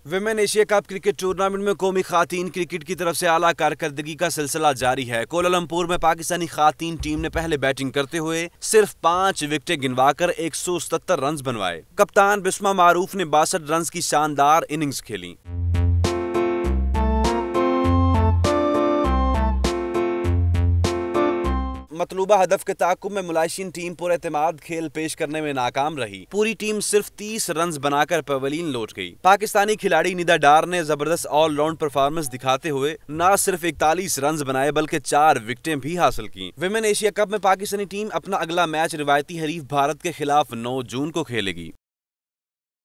Women Asia cup cricket tournament में कौमी खातीन क्रिकेट की तरफ से आला कारकर्दगी का सिलसिला जारी है। कोलालंपुर में पाकिस्तानी खातीन टीम ने पहले बैटिंग करते हुए सिर्फ 5 विकेटें गिनवाकर 177 रन बनवाए। कप्तान बिस्मा मारूफ ने 62 रन की शानदार इनिंग्स खेली। मतलूबा हदफ के ताकुब में मलाइशियन टीम पुरएतमाद खेल पेश करने में नाकाम रही। पूरी टीम सिर्फ 30 रन बनाकर पवेलियन लौट गई। पाकिस्तानी खिलाड़ी निदा डार ने जबरदस्त ऑलराउंड परफॉर्मेंस दिखाते हुए न सिर्फ 41 रन बनाए बल्कि 4 विकेटें भी हासिल की। विमेन एशिया कप में पाकिस्तानी टीम अपना अगला मैच रिवायती हरीफ भारत के खिलाफ 9 जून को खेलेगी।